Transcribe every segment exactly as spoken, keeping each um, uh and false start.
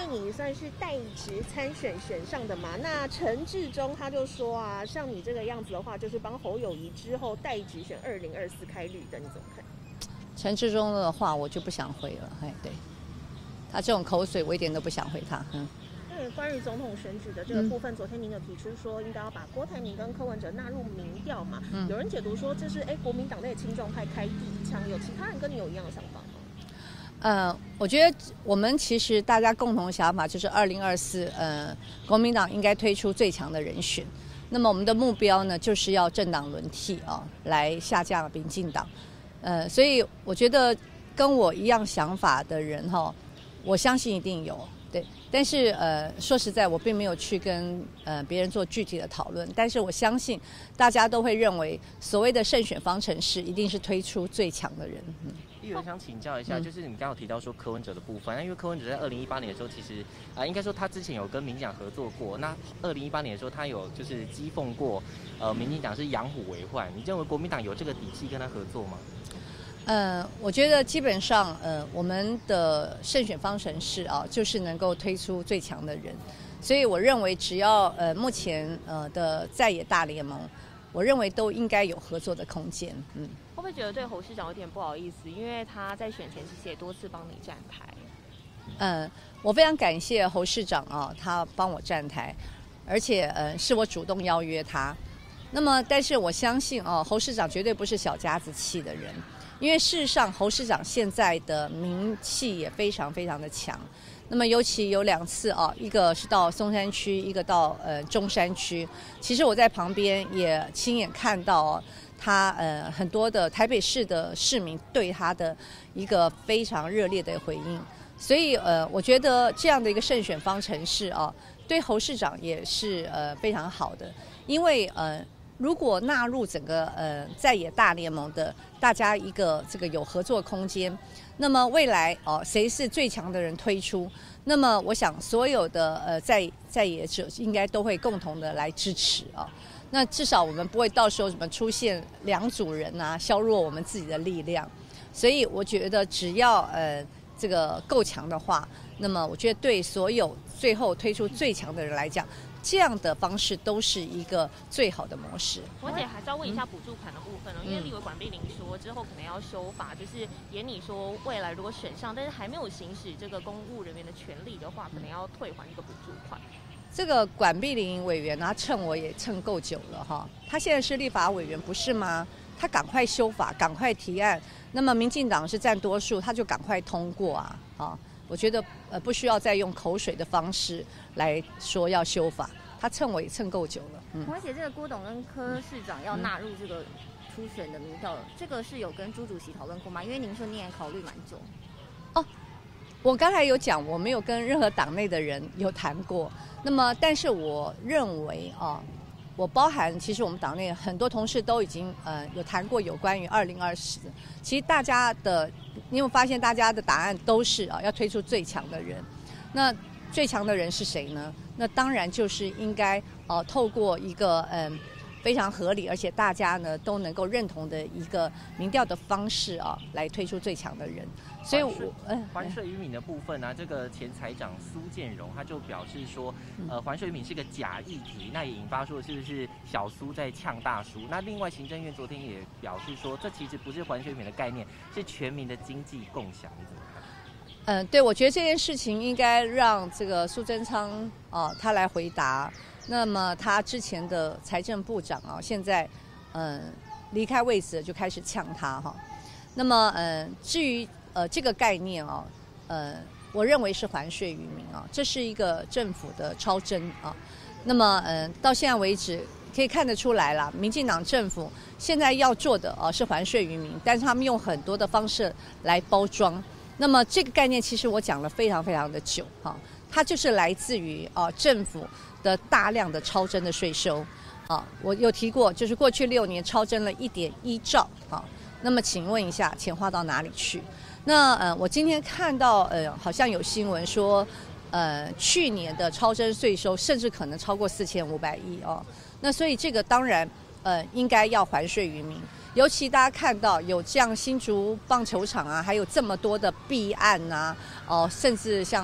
你算是代职参选选上的嘛？那陈志忠他就说啊，像你这个样子的话，就是帮侯友宜之后代职选二零二四开绿的，你怎么看？ 陈志忠的话我就不想回了，哎，对，他这种口水我一点都不想回他，嗯。 那关于总统选举的这个部分，嗯、昨天您有提出说应该要把郭台铭跟柯文哲纳入民调嘛？嗯、有人解读说这是哎国民党内的亲中派开第一枪，有其他人跟你有一样的想法吗？ 呃，我觉得我们其实大家共同的想法就是二零二四，呃，国民党应该推出最强的人选。那么我们的目标呢，就是要政党轮替啊，来下架民进党。呃，所以我觉得跟我一样想法的人哈，我相信一定有。对，但是呃，说实在，我并没有去跟呃别人做具体的讨论。但是我相信大家都会认为，所谓的胜选方程式一定是推出最强的人。嗯， 议员想请教一下，就是你刚刚有提到说柯文哲的部分，那因为柯文哲在二零一八年的时候，其实啊、呃，应该说他之前有跟民进党合作过。那二零一八年的时候，他有就是讥讽过呃民进党是养虎为患。你认为国民党有这个底气跟他合作吗？ 呃，我觉得基本上，呃，我们的胜选方程式啊，就是能够推出最强的人，所以我认为只要呃目前呃的在野大联盟，我认为都应该有合作的空间。嗯， 会不会觉得对侯市长有点不好意思？因为他在选前其实也多次帮你站台。 嗯，我非常感谢侯市长啊，他帮我站台，而且呃是我主动邀约他。那么，但是我相信哦、啊，侯市长绝对不是小家子气的人。因为事实上，侯市长现在的名气也非常非常的强。那么，尤其有两次啊，一个是到松山区，一个到呃中山区。其实我在旁边也亲眼看到、啊、他呃很多的台北市的市民对他的一个非常热烈的回应。所以呃，我觉得这样的一个胜选方程式啊，对侯市长也是呃非常好的，因为呃。如果纳入整个呃在野大联盟的大家一个这个有合作空间，那么未来哦谁是最强的人推出，那么我想所有的呃在在野者应该都会共同的来支持啊。那至少我们不会到时候什么出现两组人啊，削弱我们自己的力量。所以我觉得只要呃这个够强的话，那么我觉得对所有最后推出最强的人来讲，这样的方式都是一个最好的模式。 我姐还是要问一下补助款的部分哦，嗯、因为立委管碧玲说之后可能要修法，就是严你说未来如果选上，但是还没有行使这个公务人员的权利的话，可能要退还一个补助款。 这个管碧玲委员他蹭我也蹭够久了哈，他现在是立法委员不是吗？他赶快修法，赶快提案。那么民进党是占多数，他就赶快通过啊！啊，我觉得呃不需要再用口水的方式来说要修法，他蹭我也蹭够久了。 嗯，而且这个郭董跟柯市长要纳入这个初选的民调，嗯、这个是有跟朱主席讨论过吗？因为您说你也考虑蛮久。 哦，我刚才有讲，我没有跟任何党内的人有谈过。那么，但是我认为啊。我包含，其实我们党内很多同事都已经呃有谈过有关于二零二四，其实大家的，你有发现大家的答案都是啊要推出最强的人，那最强的人是谁呢？那当然就是应该呃透过一个嗯、呃、非常合理而且大家呢都能够认同的一个民调的方式啊来推出最强的人。所以我嗯，环水渔民的部分呢、啊，这个前财长苏建荣他就表示说，呃，环水渔民是个假议题，那也引发说是不是小苏在呛大苏？那另外行政院昨天也表示说，这其实不是环水渔民的概念，是全民的经济共享，你怎么看？ 嗯，对，我觉得这件事情应该让这个苏贞昌啊、呃、他来回答。那么他之前的财政部长啊，现在嗯离开位置就开始呛他哈。那么嗯，至于呃，这个概念哦，呃，我认为是还税于民啊，这是一个政府的超征啊。那么，呃，到现在为止可以看得出来啦，民进党政府现在要做的啊是还税于民，但是他们用很多的方式来包装。那么这个概念其实我讲了非常非常的久哈、啊，它就是来自于啊政府的大量的超征的税收啊。我有提过，就是过去六年超征了一点一兆啊。那么请问一下，钱花到哪里去？那呃，我今天看到呃，好像有新闻说，呃，去年的超征税收甚至可能超过四千五百亿哦。那所以这个当然呃，应该要还税于民。尤其大家看到有这样新竹棒球场啊，还有这么多的弊案啊，哦、呃，甚至像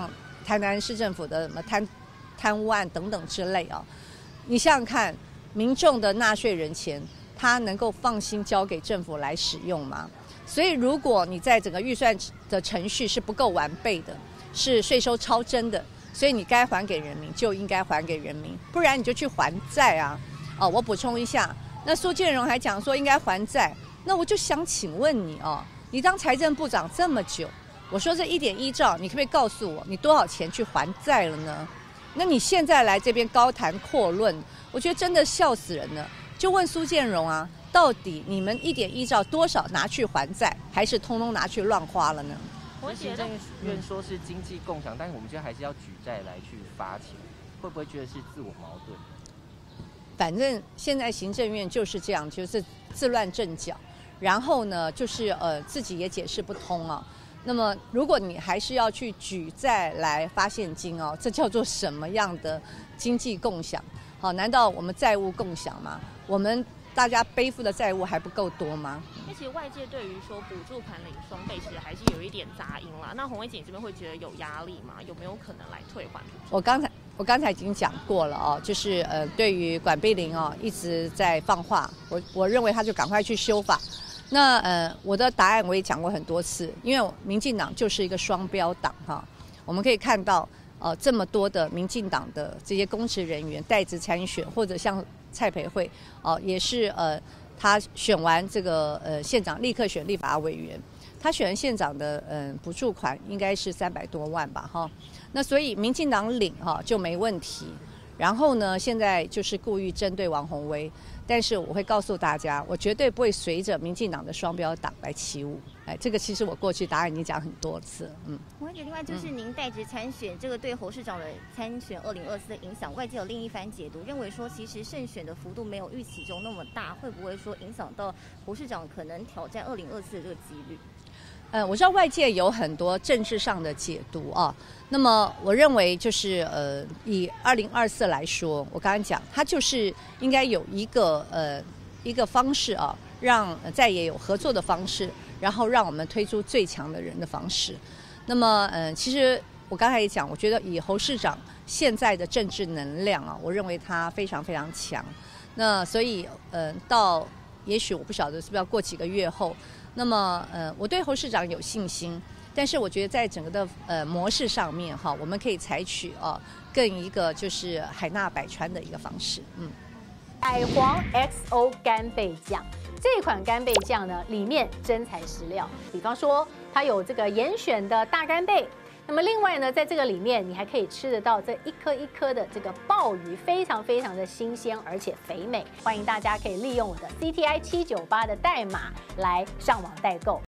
台南市政府的什么贪贪污案等等之类啊。你想想看，民众的纳税人钱，他能够放心交给政府来使用吗？所以，如果你在整个预算的程序是不够完备的，是税收超征的，所以你该还给人民就应该还给人民，不然你就去还债啊！哦，我补充一下，那苏建荣还讲说应该还债，那我就想请问你哦，你当财政部长这么久，我说这一点一兆，你可不可以告诉我你多少钱去还债了呢？那你现在来这边高谈阔论，我觉得真的笑死人了。就问苏建荣啊，到底你们一点一兆多少拿去还债，还是通通拿去乱花了呢？ 行政院说是经济共享，但是我们觉得还是要举债来去发钱，会不会觉得是自我矛盾？ 反正现在行政院就是这样，就是自乱阵脚，然后呢，就是呃自己也解释不通啊。那么，如果你还是要去举债来发现金哦，这叫做什么样的经济共享？好，难道我们债务共享吗？我们大家背负的债务还不够多吗？ 那其实外界对于说补助款领双倍，其实还是有一点杂音啦。那洪薇姐这边会觉得有压力吗？有没有可能来退还补助？ 我刚才我刚才已经讲过了哦，就是呃，对于管碧玲哦一直在放话，我我认为他就赶快去修法。那呃，我的答案我也讲过很多次，因为民进党就是一个双标党哈。我们可以看到，呃，这么多的民进党的这些公职人员代职参选，或者像蔡培慧，哦、呃，也是呃，他选完这个呃县长，立刻选立法委员。他选完县长的嗯、呃、补助款应该是三百多万吧哈。那所以民进党领哈就没问题。然后呢，现在就是故意针对王宏威。但是我会告诉大家，我绝对不会随着民进党的双标党来起舞。哎，这个其实我过去答案已经讲很多次。嗯， 我觉得另外就是您代职参选，这个对侯市长的参选二零二四的影响，外界有另一番解读，认为说其实胜选的幅度没有预期中那么大，会不会说影响到侯市长可能挑战二零二四的这个几率？ 呃，我知道外界有很多政治上的解读啊。那么我认为就是呃，以二零二四来说，我刚刚讲，它就是应该有一个呃一个方式啊，让在野有合作的方式，然后让我们推出最强的人的方式。那么呃，其实我刚才也讲，我觉得以侯市长现在的政治能量啊，我认为他非常非常强。那所以呃，到也许我不晓得是不是要过几个月后。那么，呃，我对侯市长有信心，但是我觉得在整个的呃模式上面哈，我们可以采取啊更一个就是海纳百川的一个方式。嗯， 海皇 X O 干贝酱这款干贝酱呢，里面真材实料，比方说它有这个严选的大干贝。那么另外呢，在这个里面你还可以吃得到这一颗一颗的这个鲍鱼，非常非常的新鲜，而且肥美。欢迎大家可以利用我的 C T I 七九八的代码来上网代购。